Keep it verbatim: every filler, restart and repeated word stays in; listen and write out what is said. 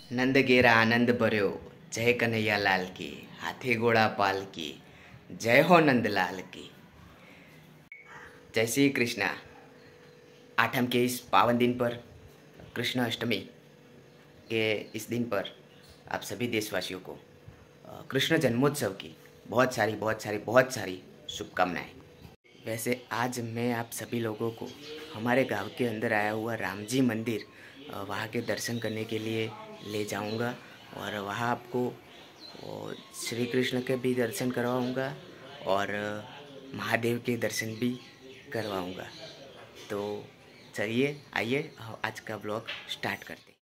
नंद गेरा आनंद भर्यो, जय कन्हैया लाल की, हाथी घोड़ा पाल की, जय हो नंदलाल की। जय श्री कृष्णा। आठम के इस पावन दिन पर, कृष्ण अष्टमी के इस दिन पर आप सभी देशवासियों को अ, कृष्ण जन्मोत्सव की बहुत सारी बहुत सारी बहुत सारी शुभकामनाएं। वैसे आज मैं आप सभी लोगों को हमारे गांव के अंदर आया हुआ राम जी मंदिर, अ, वहाँ के दर्शन करने के लिए ले जाऊंगा और वहाँ आपको अ, श्री कृष्ण के भी दर्शन करवाऊंगा और अ, महादेव के दर्शन भी करवाऊंगा। तो चलिए आइए आज का ब्लॉग स्टार्ट करते हैं।